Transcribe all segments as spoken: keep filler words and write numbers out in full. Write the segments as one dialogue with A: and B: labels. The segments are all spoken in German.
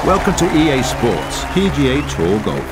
A: Welcome to E A Sports P G A Tour Golf.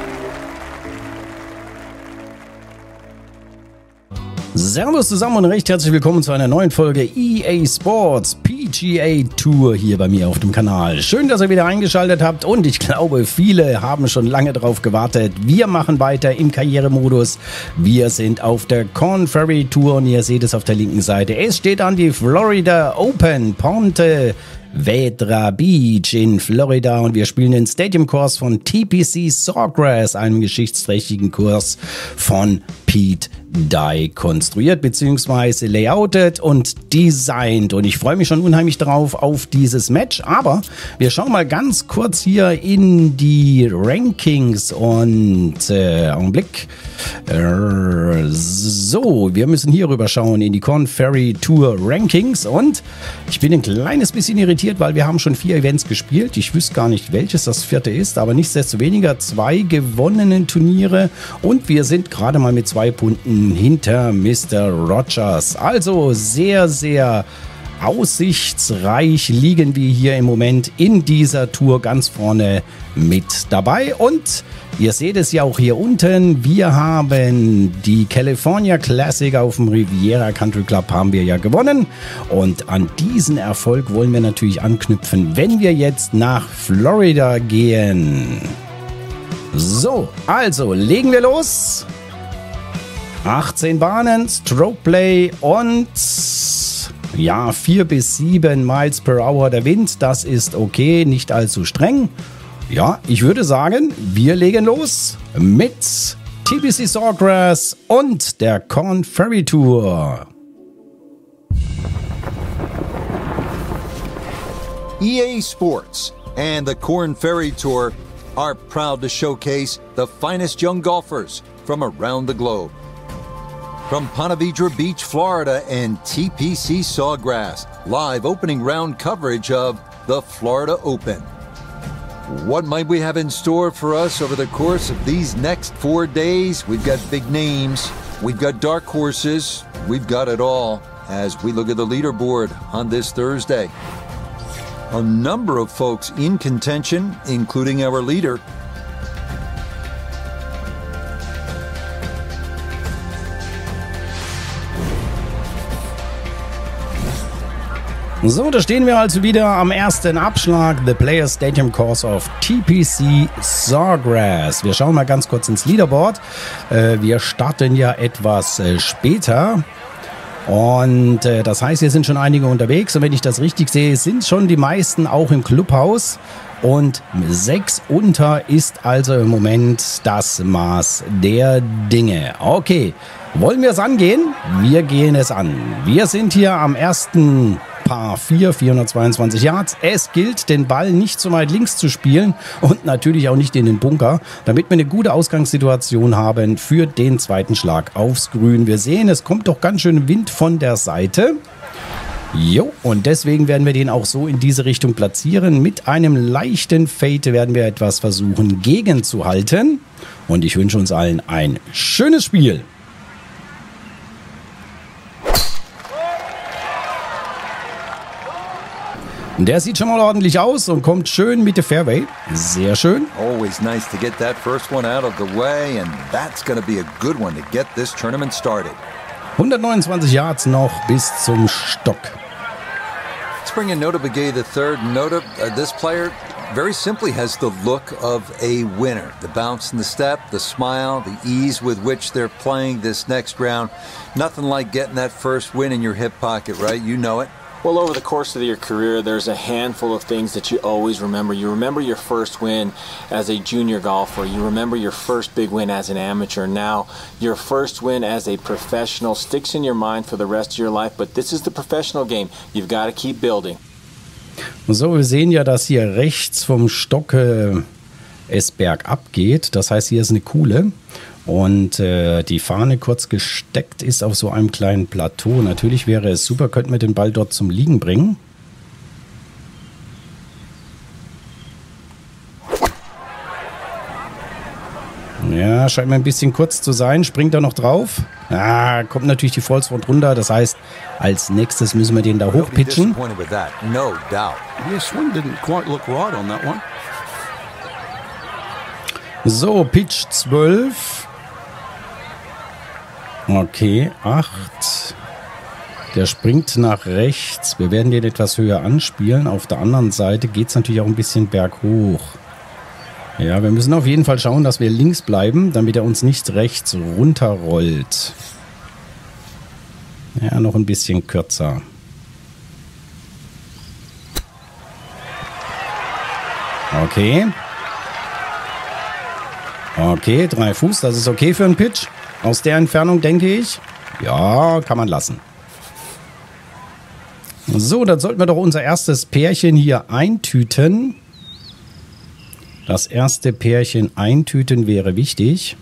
B: Servus zusammen und recht herzlich willkommen zu einer neuen Folge E A Sports P G A Tour hier bei mir auf dem Kanal. Schön, dass ihr wieder eingeschaltet habt und ich glaube, viele haben schon lange darauf gewartet. Wir machen weiter im Karrieremodus. Wir sind auf der Korn Ferry Tour und ihr seht es auf der linken Seite. Es steht an die Florida Open Ponte Vedra Beach in Florida und wir spielen den Stadium Course von T P C Sawgrass, einem geschichtsträchtigen Kurs von Pete Dye konstruiert bzw. layoutet und designt. Und ich freue mich schon unheimlich drauf auf dieses Match. Aber wir schauen mal ganz kurz hier in die Rankings und äh, Augenblick. Äh, so, wir müssen hier rüber schauen in die Korn Ferry Tour Rankings und ich bin ein kleines bisschen irritiert, weil wir haben schon vier Events gespielt. Ich wüsste gar nicht, welches das vierte ist, aber nichtsdestoweniger zwei gewonnene Turniere und wir sind gerade mal mit zwei Punkten hinter Mister Rogers. Also sehr, sehr aussichtsreich liegen wir hier im Moment in dieser Tour ganz vorne mit dabei. Und ihr seht es ja auch hier unten, wir haben die California Classic auf dem Riviera Country Club haben wir ja gewonnen. Und an diesen Erfolg wollen wir natürlich anknüpfen, wenn wir jetzt nach Florida gehen. So, also legen wir los. achtzehn Bahnen, Stroke Play und ja, vier bis sieben Miles per Hour der Wind. Das ist okay, nicht allzu streng. Ja, ich würde sagen, wir legen los mit T P C Sawgrass und der Korn Ferry Tour.
C: E A Sports and the Korn Ferry Tour are proud to showcase the finest young golfers from around the globe. From Ponte Vedra Beach, Florida and T P C Sawgrass, live opening round coverage of the Florida Open. What might we have in store for us over the course of these next four days? We've got big names, we've got dark horses, we've got it all as we look at the leaderboard on this Thursday. A number of folks in contention, including our leader.
B: So, da stehen wir also wieder am ersten Abschlag, The Players Stadium Course of T P C Sawgrass. Wir schauen mal ganz kurz ins Leaderboard. Äh, wir starten ja etwas äh, später. Und äh, das heißt, hier sind schon einige unterwegs. Und wenn ich das richtig sehe, sind schon die meisten auch im Clubhaus. Und sechs unter ist also im Moment das Maß der Dinge. Okay, wollen wir es angehen? Wir gehen es an. Wir sind hier am ersten Par vier, vierhundertzweiundzwanzig Yards. Es gilt, den Ball nicht so weit links zu spielen und natürlich auch nicht in den Bunker, damit wir eine gute Ausgangssituation haben für den zweiten Schlag aufs Grün. Wir sehen, es kommt doch ganz schön Wind von der Seite. Jo, und deswegen werden wir den auch so in diese Richtung platzieren. Mit einem leichten Fade werden wir etwas versuchen gegenzuhalten. Und ich wünsche uns allen ein schönes Spiel. Der sieht schon mal ordentlich aus und kommt schön Mitte Fairway. Sehr schön.
C: Always nice to get that first one out of the way and that's going to be a good one to get this tournament started.
B: hundertneunundzwanzig Yards noch bis zum Stock.
C: Let's bring in Nota Begay the third. Nota, uh, this player very simply has the look of a winner. The bounce in the step, the smile, the ease with which they're playing this next round. Nothing like getting that first win in your hip pocket, right? You know it.
D: Well, over the course of your career, there's a handful of things that you always remember. You remember your first win as a junior golfer. You remember your first big win as an amateur. Now, your first win as a professional sticks in your mind for the rest of your life. But this is the professional game. You've got to keep building.
B: So, wir sehen ja, dass hier rechts vom Stocke es bergab geht. Das heißt, hier ist eine Kuhle. Und äh, die Fahne kurz gesteckt ist auf so einem kleinen Plateau. Natürlich wäre es super, könnten wir den Ball dort zum Liegen bringen. Ja, scheint mir ein bisschen kurz zu sein. Springt er noch drauf? Ah, kommt natürlich die False-Front runter. Das heißt, als nächstes müssen wir den da hochpitchen.
C: No doubt.
A: Your swing didn't quite look right on that one.
B: So, Pitch zwölf. Okay, acht. Der springt nach rechts. Wir werden den etwas höher anspielen. Auf der anderen Seite geht es natürlich auch ein bisschen berghoch. Ja, wir müssen auf jeden Fall schauen, dass wir links bleiben, damit er uns nicht rechts runterrollt. Ja, noch ein bisschen kürzer. Okay. Okay, drei Fuß, das ist okay für einen Pitch. Aus der Entfernung denke ich. Ja, kann man lassen. So, dann sollten wir doch unser erstes Pärchen hier eintüten. Das erste Pärchen eintüten wäre wichtig.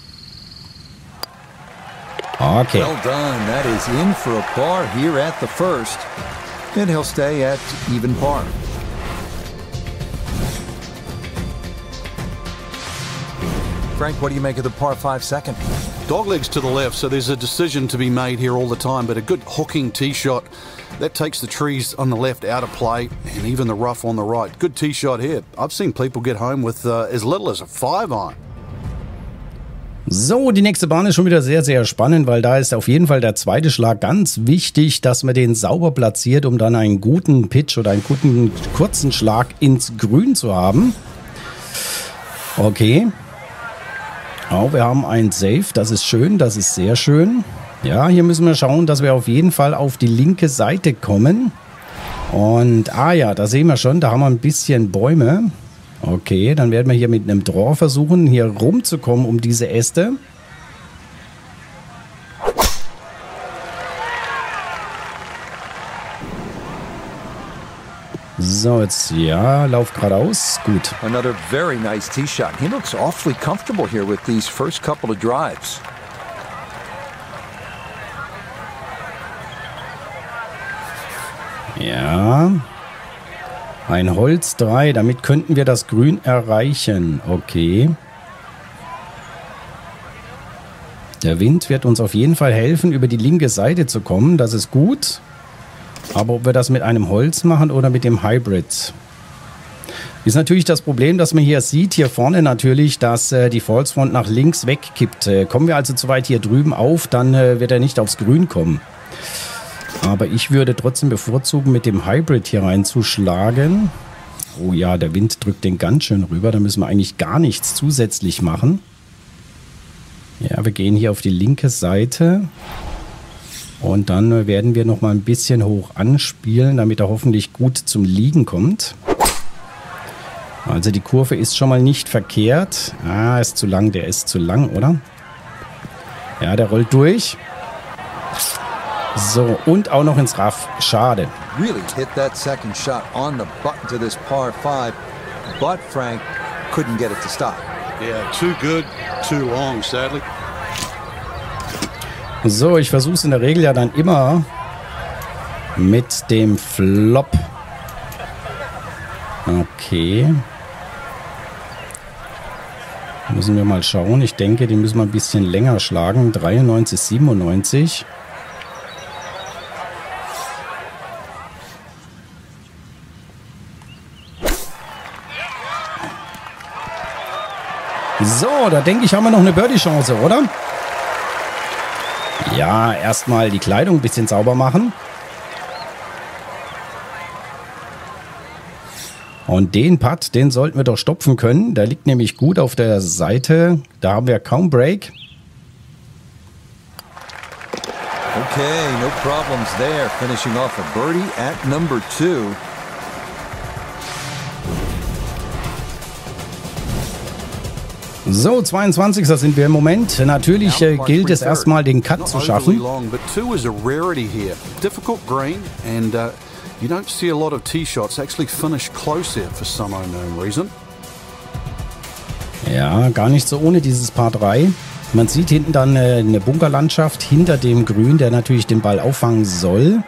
B: Okay.
C: Well done. That is in for a par here at the first. And he'll stay at even par. Frank, what do you make of the par five second?
E: Doglegs to the left, so there's a decision to be made here all the time, but a good hooking tee shot, that takes the trees on the left out of play, and even the rough on the right. Good tee shot here. I've seen people get home with uh, as little as a five iron.
B: So, die nächste Bahn ist schon wieder sehr, sehr spannend, weil da ist auf jeden Fall der zweite Schlag ganz wichtig, dass man den sauber platziert, um dann einen guten Pitch oder einen guten kurzen Schlag ins Grün zu haben. Okay. Oh, wir haben ein Safe, das ist schön, das ist sehr schön. Ja, hier müssen wir schauen, dass wir auf jeden Fall auf die linke Seite kommen. Und, ah ja, da sehen wir schon, da haben wir ein bisschen Bäume. Okay, dann werden wir hier mit einem Draw versuchen, hier rumzukommen um diese Äste. So, jetzt, ja, lauf geradeaus. Gut.
C: Another very nice tee shot. He looks awfully comfortable here with these first couple of drives.
B: Ja. Ein Holz drei, damit könnten wir das Grün erreichen. Okay. Der Wind wird uns auf jeden Fall helfen, über die linke Seite zu kommen. Das ist gut. Aber ob wir das mit einem Holz machen oder mit dem Hybrid, ist natürlich das Problem, dass man hier sieht, hier vorne natürlich, dass äh, die Fallsfront nach links wegkippt. Äh, kommen wir also zu weit hier drüben auf, dann äh, wird er nicht aufs Grün kommen. Aber ich würde trotzdem bevorzugen, mit dem Hybrid hier reinzuschlagen. Oh ja, der Wind drückt den ganz schön rüber. Da müssen wir eigentlich gar nichts zusätzlich machen. Ja, wir gehen hier auf die linke Seite. Und dann werden wir noch mal ein bisschen hoch anspielen, damit er hoffentlich gut zum Liegen kommt. Also die Kurve ist schon mal nicht verkehrt. Ah, ist zu lang. Der ist zu lang, oder? Ja, der rollt durch. So, und auch noch ins Raff. Schade.
C: Really hit that second shot on the button to this par five, but Frank couldn't get it to stop.
E: Yeah, too good, too long, sadly.
B: So, ich versuche es in der Regel ja dann immer mit dem Flop. Okay. Müssen wir mal schauen. Ich denke, den müssen wir ein bisschen länger schlagen. dreiundneunzig, siebenundneunzig. So, da denke ich, haben wir noch eine Birdie-Chance, oder? Ja, erstmal die Kleidung ein bisschen sauber machen. Und den Putt, den sollten wir doch stopfen können. Der liegt nämlich gut auf der Seite. Da haben wir kaum Break.
C: Okay, no problems there. Finishing off a birdie at number two.
B: So, zweiundzwanzig sind wir im Moment. Natürlich äh, gilt es erstmal, den Cut zu schaffen.
E: You don't see a lot of tee shots actually finish close here for some unknown reason.
B: Ja, gar nicht so ohne dieses Par drei. Man sieht hinten dann äh, eine Bunkerlandschaft hinter dem Grün, der natürlich den Ball auffangen soll.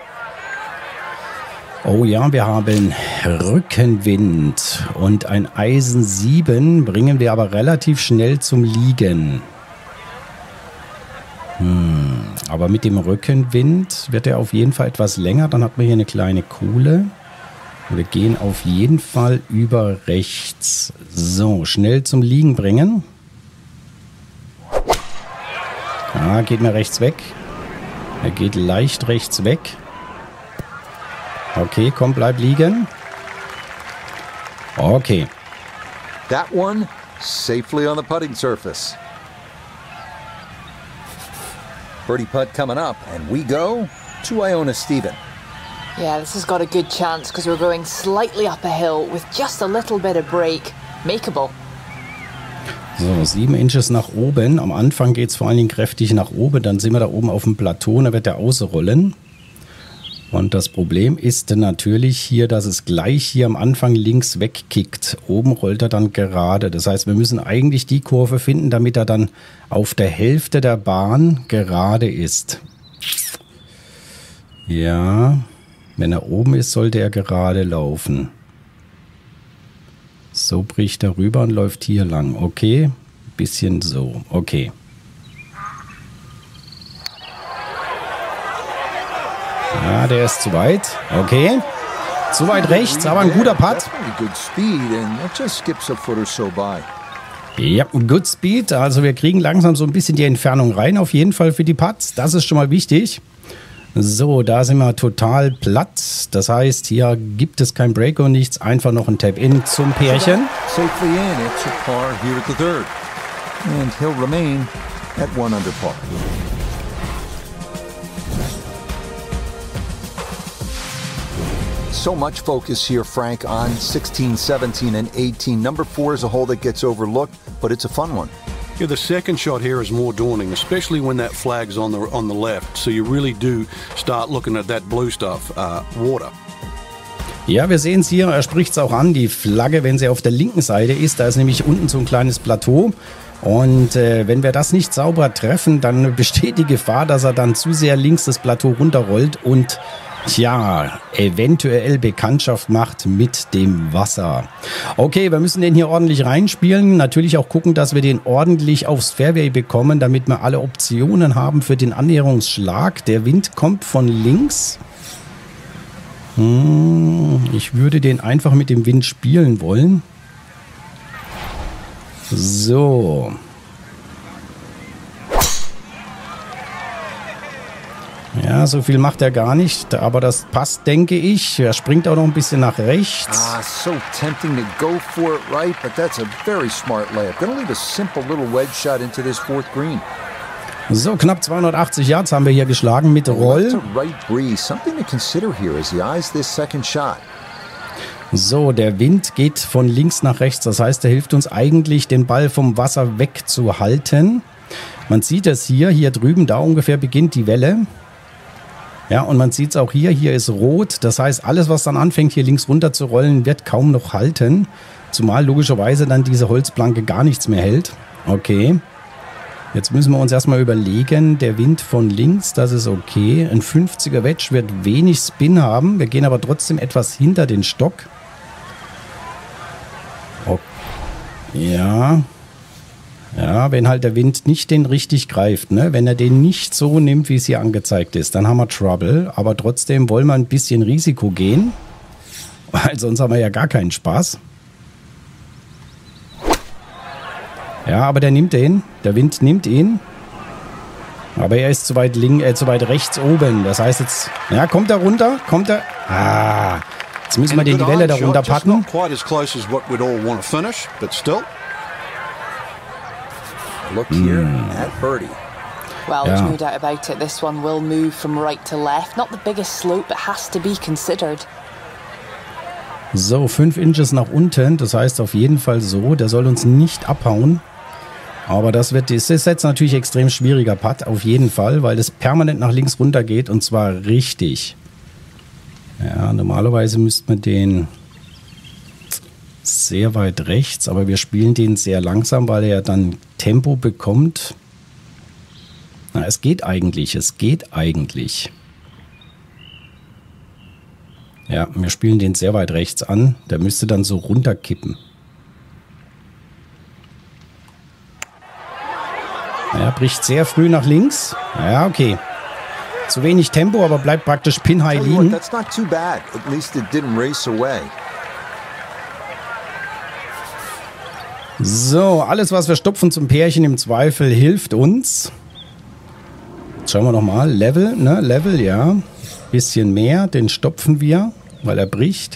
B: Oh ja, wir haben Rückenwind und ein Eisen sieben bringen wir aber relativ schnell zum Liegen. Hm, aber mit dem Rückenwind wird er auf jeden Fall etwas länger. Dann hat man hier eine kleine Kuhle. Wir gehen auf jeden Fall über rechts. So, schnell zum Liegen bringen. Ah, geht mir rechts weg. Er geht leicht rechts weg. Okay, komm, bleib liegen. Okay.
C: That one safely on the putting surface. Birdie putt coming up, and we go to Iona Stephen.
F: Yeah, this has got a good chance because we're going slightly up a hill with just a little bit of break. Makeable.
B: So, sieben Inches nach oben. Am Anfang geht es vor allen Dingen kräftig nach oben. Dann sind wir da oben auf dem Plateau und da wird der ausrollen. Und das Problem ist natürlich hier, dass es gleich hier am Anfang links wegkickt. Oben rollt er dann gerade. Das heißt, wir müssen eigentlich die Kurve finden, damit er dann auf der Hälfte der Bahn gerade ist. Ja, wenn er oben ist, sollte er gerade laufen. So bricht er rüber und läuft hier lang. Okay, bisschen so. Okay. Ja, der ist zu weit. Okay. Zu weit rechts, aber ein guter Putt. Ja, good speed. Also wir kriegen langsam so ein bisschen die Entfernung rein. Auf jeden Fall für die Putts. Das ist schon mal wichtig. So, da sind wir total platt. Das heißt, hier gibt es kein Break und nichts. Einfach noch ein Tap-In zum Pärchen.
C: Safely in, it's a par here at the third. And he'll remain at one under par. So much focus here, Frank, on sixteen, seventeen, and eighteen. Number four is a hole that gets overlooked, but it's a fun one.
E: Yeah, the second shot here is more daunting, especially when that flag's on the on the left. So you really do start looking at that blue stuff, uh, water.
B: Ja, wir sehen es hier, er spricht es auch an, die Flagge, wenn sie auf der linken Seite ist, da ist nämlich unten so ein kleines Plateau. Und äh, wenn wir das nicht sauber treffen, dann besteht die Gefahr, dass er dann zu sehr links das Plateau runterrollt und tja, eventuell Bekanntschaft macht mit dem Wasser. Okay, wir müssen den hier ordentlich reinspielen. Natürlich auch gucken, dass wir den ordentlich aufs Fairway bekommen, damit wir alle Optionen haben für den Annäherungsschlag. Der Wind kommt von links. Hm, ich würde den einfach mit dem Wind spielen wollen. So. Ja, so viel macht er gar nicht, aber das passt, denke ich. Er springt auch noch ein bisschen nach rechts.
C: Ah, so tempting to go for it right, but that's a very smart layup. Gonna leave a simple little wedge shot into this fourth green.
B: So, knapp zweihundertachtzig Yards haben wir hier geschlagen mit Roll.
C: Left to right breeze, something to consider here as he eyes this second shot.
B: So, der Wind geht von links nach rechts. Das heißt, er hilft uns eigentlich, den Ball vom Wasser wegzuhalten. Man sieht es hier, hier drüben, da ungefähr beginnt die Welle. Ja, und man sieht es auch hier, hier ist rot. Das heißt, alles, was dann anfängt, hier links runter zu rollen, wird kaum noch halten. Zumal logischerweise dann diese Holzplanke gar nichts mehr hält. Okay. Jetzt müssen wir uns erstmal überlegen, der Wind von links, das ist okay. Ein fünfziger Wedge wird wenig Spin haben. Wir gehen aber trotzdem etwas hinter den Stock. Okay. Ja. Ja, wenn halt der Wind nicht den richtig greift, ne? Wenn er den nicht so nimmt, wie es hier angezeigt ist, dann haben wir Trouble. Aber trotzdem wollen wir ein bisschen Risiko gehen, weil sonst haben wir ja gar keinen Spaß. Ja, aber der nimmt den. Der Wind nimmt ihn. Aber er ist zu weit links, äh, zu weit rechts oben. Das heißt jetzt, ja, kommt er runter? Kommt er? Ah, jetzt müssen wir den die Welle da runter patten.
C: Look here at birdie.
F: Well,
B: Yeah.
F: there's no doubt about it. This one will move from right to left. Not the biggest slope, but has to be considered.
B: So, fünf Inches nach unten. Das heißt auf jeden Fall so. Der soll uns nicht abhauen. Aber das wird, das ist jetzt natürlich extrem schwieriger Putt. Auf jeden Fall, weil es permanent nach links runter geht. Und zwar richtig. Ja, normalerweise müsste man den sehr weit rechts, aber wir spielen den sehr langsam, weil er dann Tempo bekommt. Na, es geht eigentlich, es geht eigentlich. Ja, wir spielen den sehr weit rechts an. Der müsste dann so runterkippen. Er bricht sehr früh nach links. Ja, okay. Zu wenig Tempo, aber bleibt praktisch pin-high
C: Tell you what,
B: liegen.
C: that's not too bad. At least it didn't race away.
B: So, alles, was wir stopfen zum Pärchen im Zweifel, hilft uns. Jetzt schauen wir nochmal. Level, ne? Level, ja. Bisschen mehr, den stopfen wir, weil er bricht.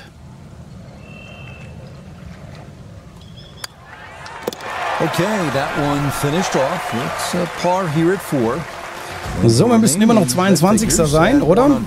C: Okay, that one finished off. It's a par here at four.
B: So, wir müssen immer noch zweiundzwanzigster sein, oder?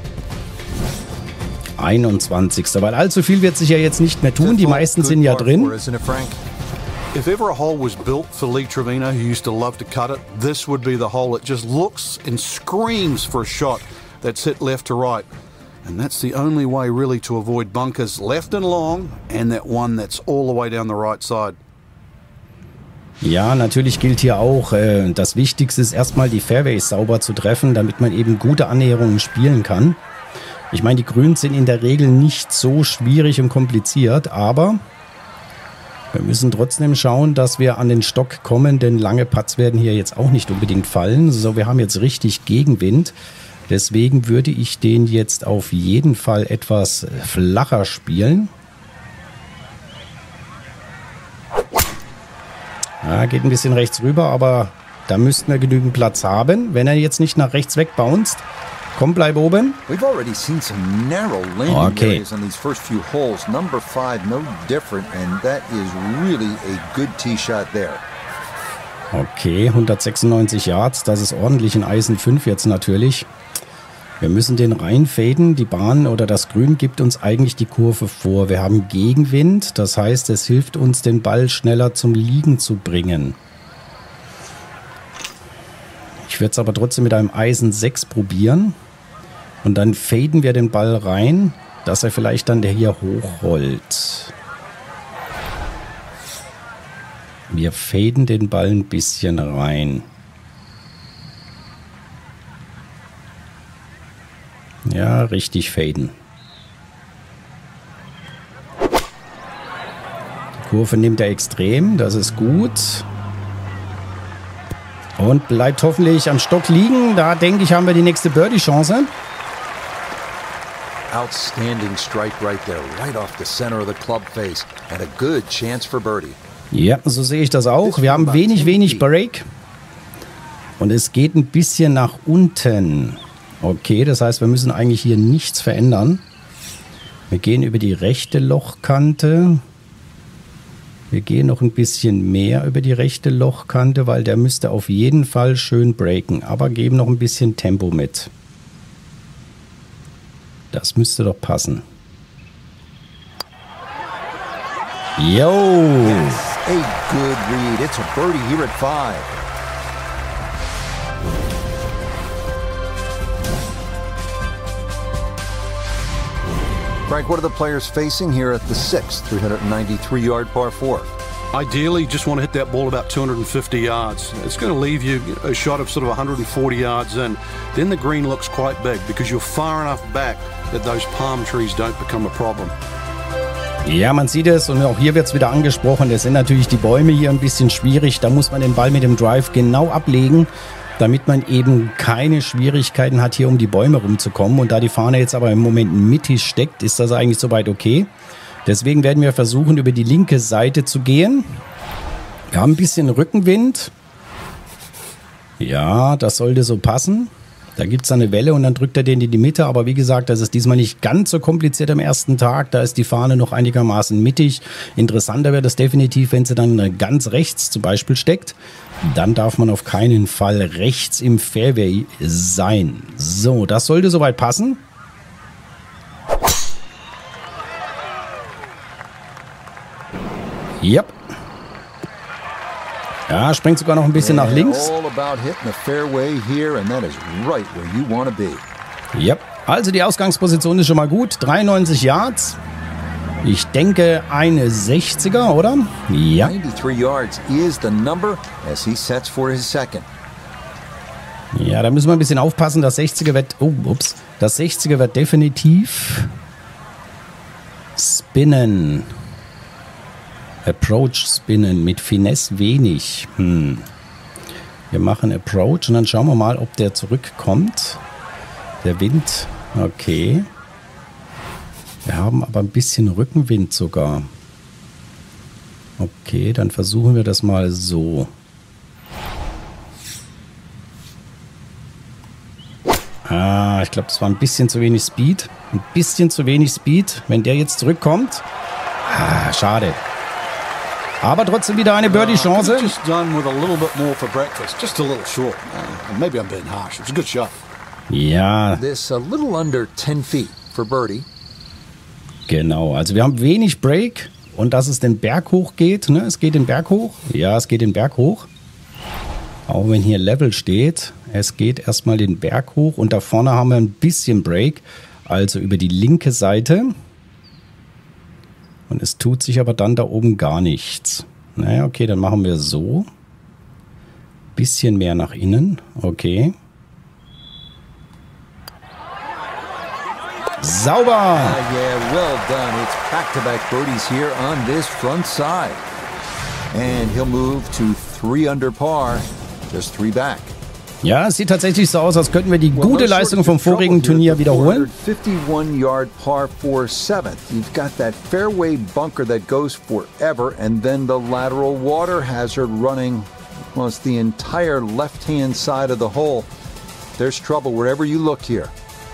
B: einundzwanzigster Weil allzu viel wird sich ja jetzt nicht mehr tun. Die meisten sind ja drin.
E: If ever a hole was built for Lee Trevino, who used to love to cut it, this would be the hole. It just looks and screams for a shot that's hit left to right. And that's the only way really to avoid bunkers left and long and that one that's all the way down the right side.
B: Ja, natürlich gilt hier auch, äh, das Wichtigste ist erstmal die Fairways sauber zu treffen, damit man eben gute Annäherungen spielen kann. Ich meine, die Grüns sind in der Regel nicht so schwierig und kompliziert, aber wir müssen trotzdem schauen, dass wir an den Stock kommen, denn lange Putts werden hier jetzt auch nicht unbedingt fallen. So, wir haben jetzt richtig Gegenwind. Deswegen würde ich den jetzt auf jeden Fall etwas flacher spielen. Ja, geht ein bisschen rechts rüber, aber da müssten wir genügend Platz haben. Wenn er jetzt nicht nach rechts wegbounced, komm, bleib oben.
C: We've already seen some narrow landing
B: Okay.
C: areas on these first few holes. Number five, no different, and that is really a good tee shot there.
B: Okay, hundertsechsundneunzig Yards, das ist ordentlich in Eisen fünf jetzt natürlich. Wir müssen den reinfaden. Die Bahn oder das Grün gibt uns eigentlich die Kurve vor. Wir haben Gegenwind, das heißt, es hilft uns, den Ball schneller zum Liegen zu bringen. Ich werde es aber trotzdem mit einem Eisen sechs probieren. Und dann faden wir den Ball rein, dass er vielleicht dann der hier hochrollt. Wir faden den Ball ein bisschen rein. Ja, richtig faden. Die Kurve nimmt er extrem, das ist gut. Und bleibt hoffentlich am Stock liegen. Da denke ich, haben wir die nächste Birdie-Chance.
C: Outstanding strike right there, right off the center of the club face, and a good chance for birdie.
B: Ja, so sehe ich das auch. Wir haben wenig, wenig Break. Und es geht ein bisschen nach unten. Okay, das heißt, wir müssen eigentlich hier nichts verändern. Wir gehen über die rechte Lochkante. Wir gehen noch ein bisschen mehr über die rechte Lochkante, weil der müsste auf jeden Fall schön breaken. Aber geben noch ein bisschen Tempo mit. Das müsste doch passen. Yo!
C: A good read. It's a birdie here at five. Frank, what are the players facing here at the sixth, three ninety-three yard par four?
E: Ideally, you just want to hit that ball about two hundred fifty yards. It's going to leave you a shot of sort of one hundred forty yards in. Then the green looks quite big because you're far enough back that those palm trees don't become a problem.
B: Ja, man sieht es und auch hier wird es wieder angesprochen. Es sind natürlich die Bäume hier ein bisschen schwierig. Da muss man den Ball mit dem Drive genau ablegen, damit man eben keine Schwierigkeiten hat, hier um die Bäume rumzukommen. Und da die Fahne jetzt aber im Moment mittig steckt, ist das eigentlich soweit okay. Deswegen werden wir versuchen, über die linke Seite zu gehen. Wir haben ein bisschen Rückenwind. Ja, das sollte so passen. Da gibt es eine Welle und dann drückt er den in die Mitte. Aber wie gesagt, das ist diesmal nicht ganz so kompliziert am ersten Tag. Da ist die Fahne noch einigermaßen mittig. Interessanter wird es definitiv, wenn sie dann ganz rechts zum Beispiel steckt. Dann darf man auf keinen Fall rechts im Fairway sein. So, das sollte soweit passen. Yep. Ja, springt sogar noch ein bisschen nach links. Yep. Also die Ausgangsposition ist schon mal gut. dreiundneunzig Yards. Ich denke eine sechziger, oder? Ja.
C: ninety-three yards is the number as he sets for his second.
B: Ja, da müssen wir ein bisschen aufpassen. Das sechziger wird, oh, ups. Das sechziger wird definitiv spinnen. Approach spinnen mit Finesse wenig. Hm. Wir machen Approach und dann schauen wir mal, ob der zurückkommt. Der Wind, okay. Wir haben aber ein bisschen Rückenwind sogar. Okay, dann versuchen wir das mal so. Ah, ich glaube, das war ein bisschen zu wenig Speed. Ein bisschen zu wenig Speed. Wenn der jetzt zurückkommt. Ah, schade. Aber trotzdem wieder eine Birdie-Chance.
E: Just done with a little bit more for breakfast. Just a little short. Uh, maybe I'm being harsh. It was a good shot.
B: Ja.
C: This a little under ten feet for birdie.
B: Genau, also wir haben wenig Break und dass es den Berg hoch geht. Ne? Es geht den Berg hoch. Ja, es geht den Berg hoch. Auch wenn hier Level steht. Es geht erstmal den Berg hoch und da vorne haben wir ein bisschen Break. Also über die linke Seite. Und es tut sich aber dann da oben gar nichts. Naja, okay, dann machen wir so. Bisschen mehr nach innen. Okay. Sauber!
C: Uh, yeah, well done. It's back-to-back birdies here on this front side. And he'll move to three under par, just three back.
B: Ja, es sieht tatsächlich so aus, als könnten wir die gute Leistung vom vorigen Turnier wiederholen.
C: fifty-one yard par four seventh. You've got that fairway bunker that goes forever, and then the lateral water hazard running almost the entire left-hand side of the hole. There's trouble wherever you look here.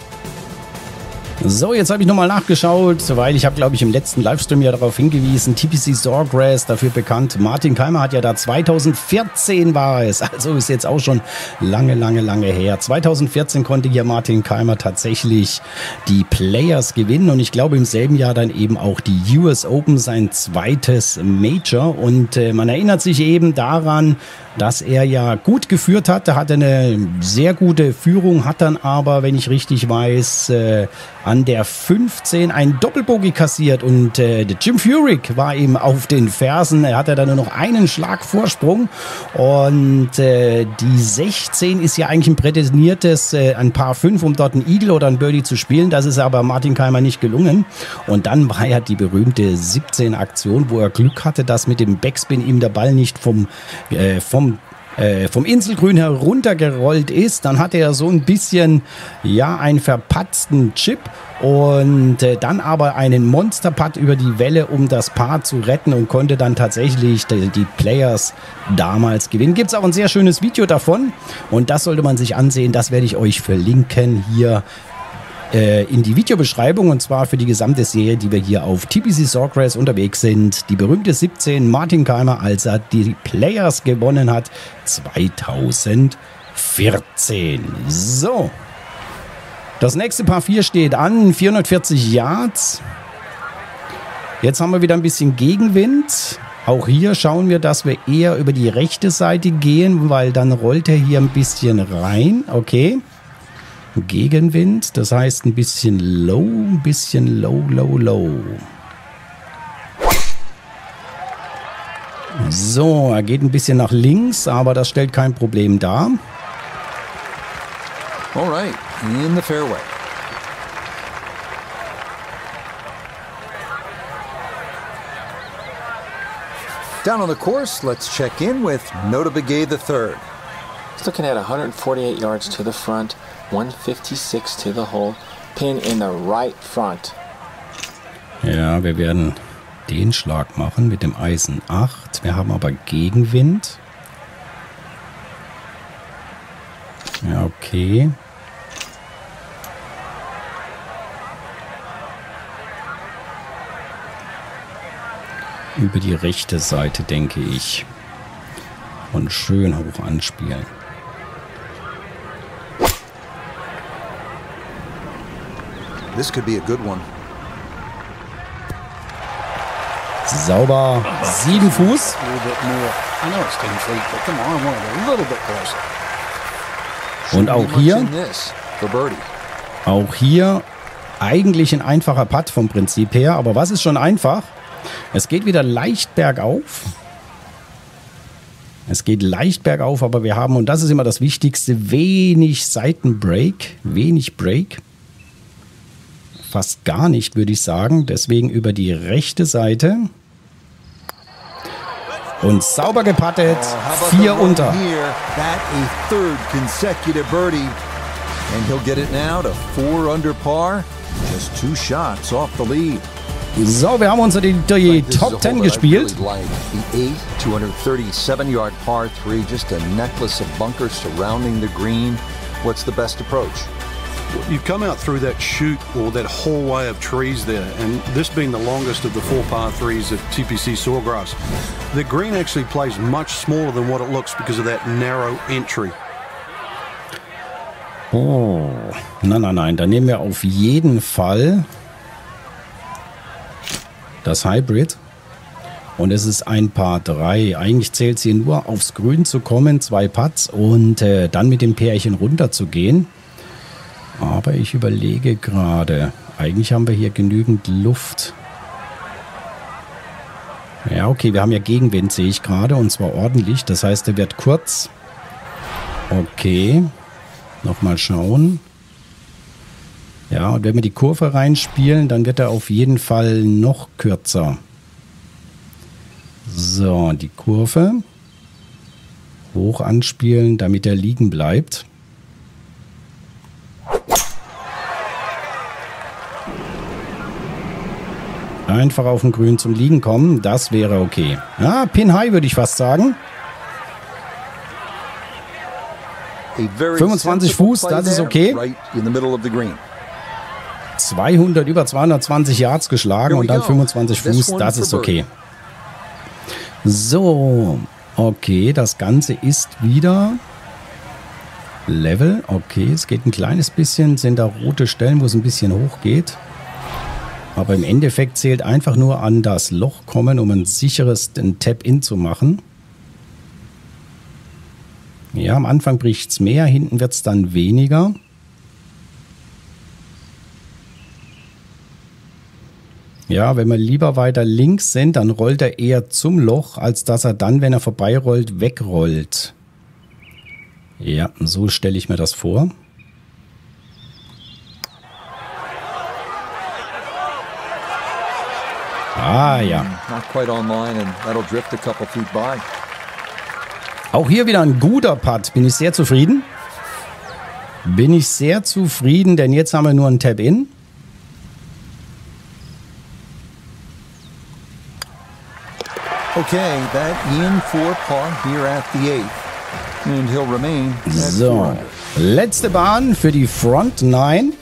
B: So, jetzt habe ich nochmal nachgeschaut, weil ich habe, glaube ich, im letzten Livestream ja darauf hingewiesen, T P C Sawgrass, dafür bekannt. Martin Keimer hat ja da zweitausendvierzehn war es, also ist jetzt auch schon lange, lange, lange her. zweitausendvierzehn konnte ja Martin Keimer tatsächlich die Players gewinnen und ich glaube im selben Jahr dann eben auch die U S Open, sein zweites Major. Und äh, man erinnert sich eben daran, dass er ja gut geführt hat. Er hatte eine sehr gute Führung, hat dann aber, wenn ich richtig weiß, äh, an der fünfzehn einen Doppelbogey kassiert und äh, der Jim Furyk war ihm auf den Fersen. Er hatte dann nur noch einen Schlag Vorsprung und äh, die sechzehn ist ja eigentlich ein prädestiniertes äh, ein Par fünf, um dort ein Eagle oder ein Birdie zu spielen. Das ist aber Martin Keimer nicht gelungen. Und dann war ja die berühmte siebzehn Aktion, wo er Glück hatte, dass mit dem Backspin ihm der Ball nicht vom, äh, vom Äh, vom Inselgrün heruntergerollt ist. Dann hatte er so ein bisschen, ja, einen verpatzten Chip und äh, dann aber einen Monsterputt über die Welle, um das Paar zu retten und konnte dann tatsächlich die, die Players damals gewinnen. Gibt es auch ein sehr schönes Video davon und das sollte man sich ansehen. Das werde ich euch verlinken hier in die Videobeschreibung und zwar für die gesamte Serie, die wir hier auf T P C Sawgrass unterwegs sind. Die berühmte siebzehn Martin Keimer, als er die Players gewonnen hat, zweitausendvierzehn. So. Das nächste Par vier steht an, vierhundertvierzig Yards. Jetzt haben wir wieder ein bisschen Gegenwind. Auch hier schauen wir, dass wir eher über die rechte Seite gehen, weil dann rollt er hier ein bisschen rein. Okay. Gegenwind, das heißt ein bisschen low, ein bisschen low, low, low. So, er geht ein bisschen nach links, aber das stellt kein Problem dar.
C: All right, in the fairway. Down on the course, let's check in with Notah Begay the third.
D: He's looking at one hundred forty-eight yards to the front, one fifty-six to the hole, pin in the right front.
B: Ja, wir werden den Schlag machen mit dem Eisen acht. Wir haben aber Gegenwind. Ja, okay. Über die rechte Seite, denke ich. Und schön hoch anspielen.
C: This could be a good one.
B: Sauber, sieben Fuß. Und auch hier, auch hier eigentlich ein einfacher Putt vom Prinzip her. Aber was ist schon einfach? Es geht wieder leicht bergauf. Es geht leicht bergauf, aber wir haben, und das ist immer das Wichtigste, wenig Seitenbreak, wenig Break. Fast gar nicht, würde ich sagen. Deswegen über die rechte Seite. Und sauber gepattet. Vier unter.
C: And he'll get it now to four under par. Just two shots off the lead.
B: So, wir haben uns die, die Top Ten gespielt.
C: Really like. The eight, two thirty-seven yard par three, just a necklace of bunkers surrounding the green. What's the best approach?
E: You come out through that chute or that hallway of trees there, and this being the longest of the four par threes at T P C Sawgrass, the green actually plays much smaller than what it looks because of that narrow entry.
B: Oh, nein, nein, nein, dann nehmen wir auf jeden Fall das Hybrid. Und es ist ein Par drei. Eigentlich zählt es hier nur aufs Grün zu kommen, zwei Putts und äh, dann mit dem Pärchen runter zu gehen. Aber ich überlege gerade, eigentlich haben wir hier genügend Luft. Ja, okay, wir haben ja Gegenwind, sehe ich gerade, und zwar ordentlich. Das heißt, der wird kurz. Okay, nochmal schauen. Ja, und wenn wir die Kurve reinspielen, dann wird er auf jeden Fall noch kürzer. So, die Kurve hoch anspielen, damit er liegen bleibt. Einfach auf dem Grün zum Liegen kommen, das wäre okay. Ja, Pin High würde ich fast sagen. fünfundzwanzig Fuß, das ist okay. zweihundert, über zweihundertzwanzig Yards geschlagen und dann fünfundzwanzig Fuß, das ist okay. So, okay, das Ganze ist wieder Level. Okay, es geht ein kleines bisschen, sind da rote Stellen, wo es ein bisschen hoch geht. Aber im Endeffekt zählt einfach nur an das Loch kommen, um ein sicheres Tap-In zu machen. Ja, am Anfang bricht es mehr, hinten wird es dann weniger. Ja, wenn wir lieber weiter links sind, dann rollt er eher zum Loch, als dass er dann, wenn er vorbeirollt, wegrollt. Ja, so stelle ich mir das vor. Ah, ja. Auch hier wieder ein guter Putt. Bin ich sehr zufrieden. Bin ich sehr zufrieden, denn jetzt haben wir nur ein Tap-In.
C: Okay, that in for par here at the eighth. And he'll remain at
B: so, letzte Bahn für die Front Nine.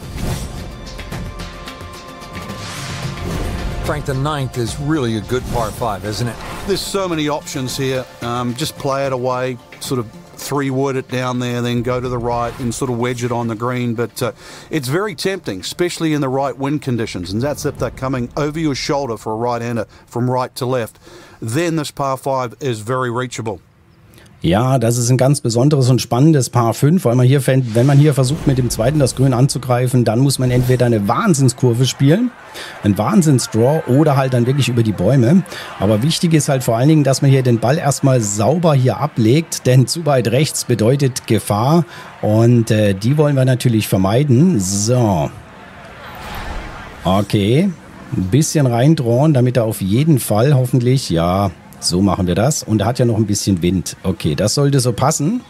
C: Frank, the ninth is really a good par five, isn't it?
E: There's so many options here. Um, just play it away, sort of three wood it down there, then go to the right and sort of wedge it on the green. But uh, it's very tempting, especially in the right wind conditions. And that's if they're coming over your shoulder for a right-hander from right to left. Then this par five is very reachable.
B: Ja, das ist ein ganz besonderes und spannendes Par fünf, weil man hier, wenn man hier versucht, mit dem zweiten das Grün anzugreifen, dann muss man entweder eine Wahnsinnskurve spielen, ein Wahnsinnsdraw oder halt dann wirklich über die Bäume. Aber wichtig ist halt vor allen Dingen, dass man hier den Ball erstmal sauber hier ablegt, denn zu weit rechts bedeutet Gefahr und äh, die wollen wir natürlich vermeiden. So. Okay. Ein bisschen reindrohen, damit er auf jeden Fall hoffentlich, ja, so machen wir das. Und er hat ja noch ein bisschen Wind. Okay, das sollte so passen.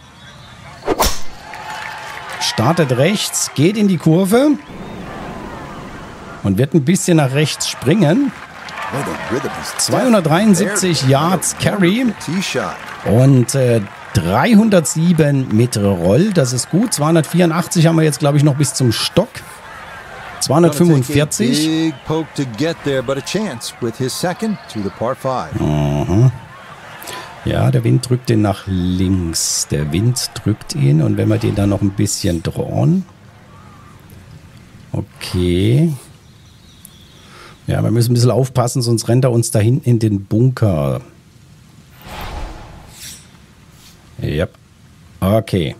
B: Startet rechts, geht in die Kurve und wird ein bisschen nach rechts springen. zweihundertdreiundsiebzig Yards Carry und äh, dreihundertsieben mit Roll. Das ist gut. zweihundertvierundachtzig haben wir jetzt, glaube ich, noch bis zum Stock. zweihundertfünfundvierzig. Mhm. Ja, der Wind drückt ihn nach links. Der Wind drückt ihn und wenn wir den dann noch ein bisschen drawn. Okay. Ja, wir müssen ein bisschen aufpassen, sonst rennt er uns da hinten in den Bunker. Ja. Okay.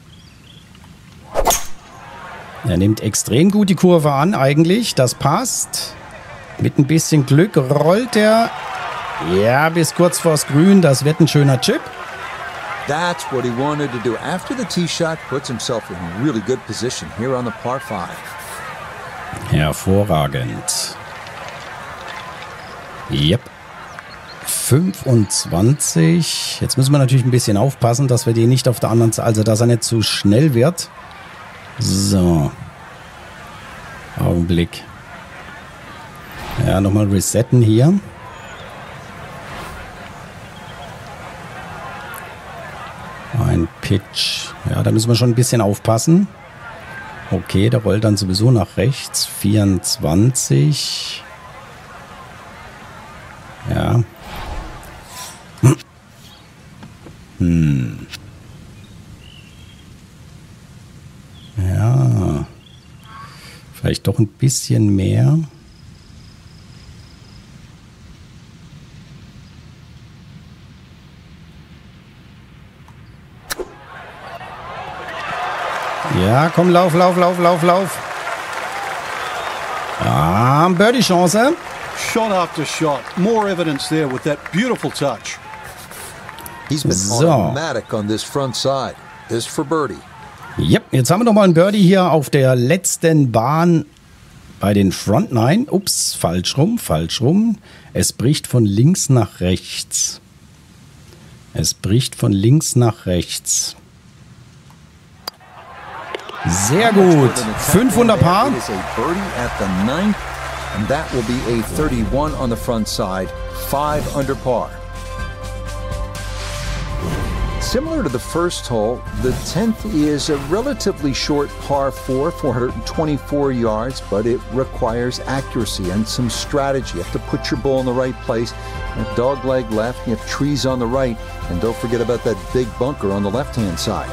B: Er nimmt extrem gut die Kurve an, eigentlich. Das passt. Mit ein bisschen Glück rollt er. Ja, bis kurz vors Grün. Das wird ein schöner Chip.
C: That's what he wanted to do. After the tee shot, puts himself in really good position here on the par five.
B: Hervorragend. Yep. fünfundzwanzig. Jetzt müssen wir natürlich ein bisschen aufpassen, dass wir den nicht auf der anderen Seite, also dass er nicht zu schnell wird. So. Augenblick. Ja, nochmal resetten hier. Ein Pitch. Ja, da müssen wir schon ein bisschen aufpassen. Okay, der rollt dann sowieso nach rechts. vierundzwanzig. Ja. Hm. Ja. Vielleicht doch ein bisschen mehr. Ja, komm, lauf, lauf, lauf, lauf, lauf. Ah, Birdie-Chance.
E: Shot after shot. More evidence there with that beautiful touch.
C: He's been
B: So.
C: automatic on this front side. This for birdie.
B: Yep, jetzt haben wir nochmal einen Birdie hier auf der letzten Bahn bei den Front Nine. Ups, falsch rum, falsch rum. Es bricht von links nach rechts. Es bricht von links nach rechts. Sehr gut. fünf unter Par.
C: It is a birdie at the ninth, and that will be a thirty-one on the front side, five under par. Similar to the first hole, the tenth is a relatively short par four, four hundred twenty-four yards, but it requires accuracy and some strategy. You have to put your ball in the right place. You have dog leg left, you have trees on the right, and don't forget about that big bunker on the left-hand side.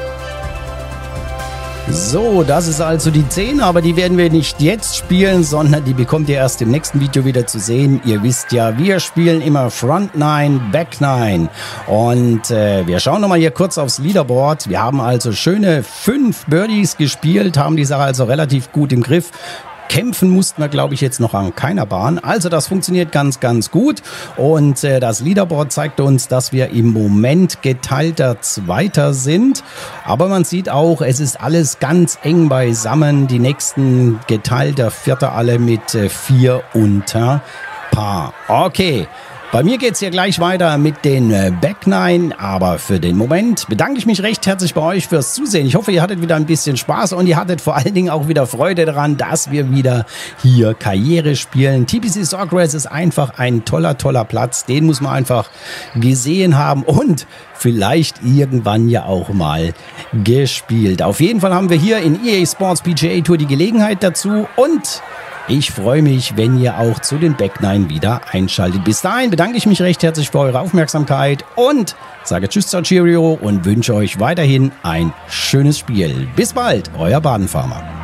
B: So, das ist also die zehn, aber die werden wir nicht jetzt spielen, sondern die bekommt ihr erst im nächsten Video wieder zu sehen. Ihr wisst ja, wir spielen immer Front Nine, Back Nine und äh, wir schauen nochmal hier kurz aufs Leaderboard. Wir haben also schöne fünf Birdies gespielt, haben die Sache also relativ gut im Griff. Kämpfen mussten wir, glaube ich, jetzt noch an keiner Bahn. Also das funktioniert ganz, ganz gut. Und äh, das Leaderboard zeigt uns, dass wir im Moment geteilter Zweiter sind. Aber man sieht auch, es ist alles ganz eng beisammen. Die nächsten geteilter Vierter alle mit äh, vier unter Par. Okay. Bei mir geht es hier gleich weiter mit den Back Nine, aber für den Moment bedanke ich mich recht herzlich bei euch fürs Zusehen. Ich hoffe, ihr hattet wieder ein bisschen Spaß und ihr hattet vor allen Dingen auch wieder Freude daran, dass wir wieder hier Karriere spielen. T P C Sawgrass ist einfach ein toller, toller Platz. Den muss man einfach gesehen haben und vielleicht irgendwann ja auch mal gespielt. Auf jeden Fall haben wir hier in E A Sports P G A Tour die Gelegenheit dazu und ich freue mich, wenn ihr auch zu den Back Nine wieder einschaltet. Bis dahin bedanke ich mich recht herzlich für eure Aufmerksamkeit und sage Tschüss, ciao, Cheerio und wünsche euch weiterhin ein schönes Spiel. Bis bald, euer Badenfarmer.